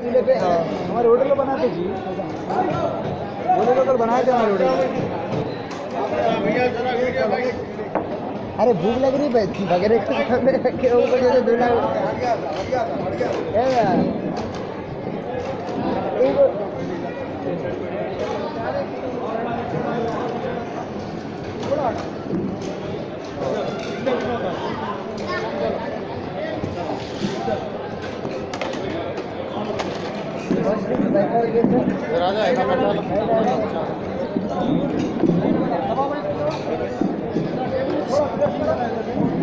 चूल्हे पे हमारे होटल में बनाते जी, बोले तो कल बनाए थे हमारे होटल में। अरे भूख लग रही है बगैर के ऊपर जैसे दूल्हा राजा